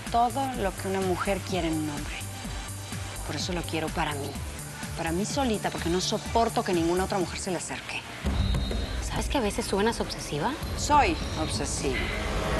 todo lo que una mujer quiere en un hombre. Por eso lo quiero para mí solita, porque no soporto que ninguna otra mujer se le acerque. ¿Sabes que a veces suenas obsesiva? Soy obsesiva.